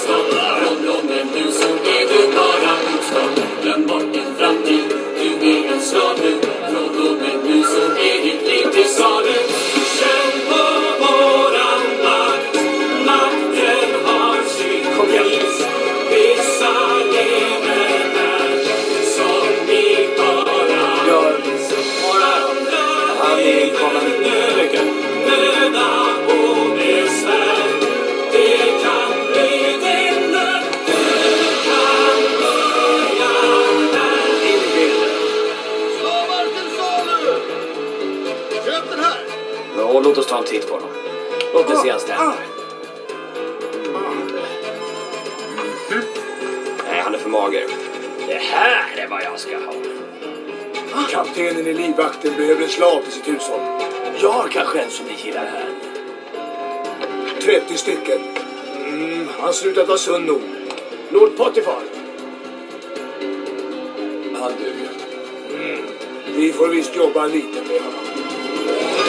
tillstånd. Från rummen nu så är du bara motstånd. Glöm bort din framtid, du är en slav nu. Från rummen nu så är ditt liv till salu. Känn på våran makt, makten har sin pris. Vissa lever här som vi bara. Han är kommande. Möda och besvär, det kan bli din död. Du kan börja här. Slavar till salu! Köp den här! Ja, låt oss ta en titt på dem. Låt oss se hans tänder. Nej, han är för mager. Det här är vad jag ska ha. Kaptenen i livvakten behöver en slav till sitt hushåll. Jag har kanske en som ni gillar här. 30 stycken. Han slutat vara sund nog. Lord Potifar. Han duger. Vi får visst jobba lite med honom.